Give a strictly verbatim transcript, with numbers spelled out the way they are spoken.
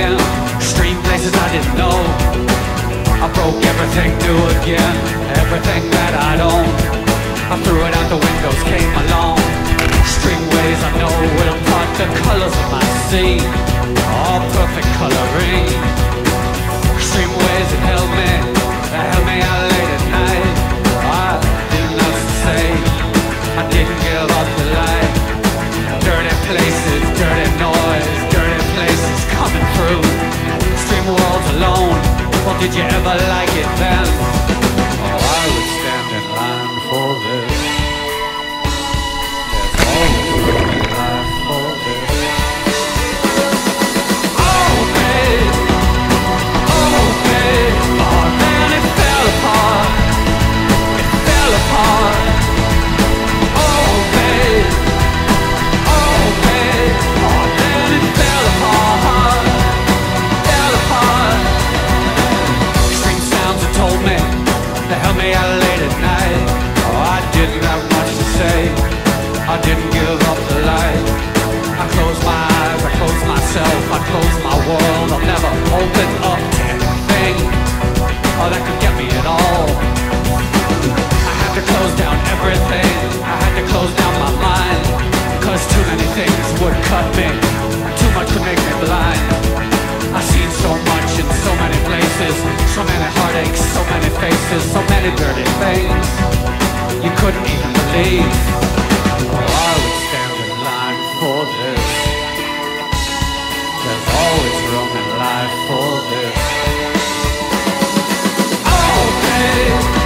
again. Street places I didn't know. I broke everything new again, everything that I'd owned. I threw it out the windows, came along. Streamways I know will part the colors of my sea, all perfect coloring. Streamways that held me, that held me out late at night. I didn't know what to say, I didn't give up the light. Dirty places, dirty noise, dirty places coming through. Stream worlds alone, well did you ever like it then? Oh, I would stand in line for this. There's always room in life for this. Oh babe, oh babe, oh then it fell apart, it fell apart. Oh babe, oh babe, oh then it fell apart, fell apart. Strange sounds that told me, they held me out late at night. Oh, I didn't have much to say, I didn't give up the light. I closed my eyes, I closed myself, I closed my world. I'll never open up to anything, oh, that could get me at all. I had to close down everything, I had to close down my mind, cause too many things would cut me, too much would make me blind. I've seen so much in so many places, so many heartaches, so many faces, so many dirty things you couldn't even believe. Oh, I would stand in line for this. There's always room in life for this. Oh, babe.